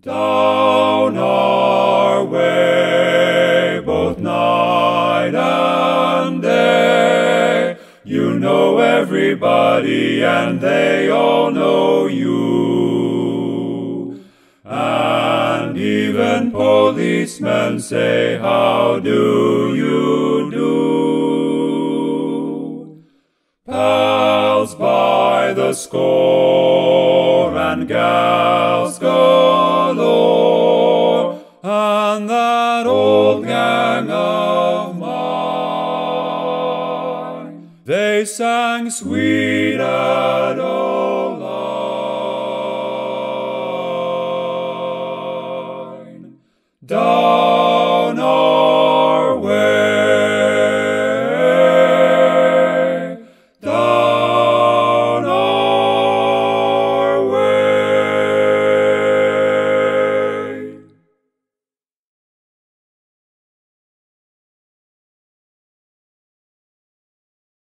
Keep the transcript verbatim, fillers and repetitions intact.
Down our way, both night and day, you know everybody and they all know you. And even policemen say, how do you do? Pals by the score and gals galore, and that old gang of mine, they sang Sweet Adobe.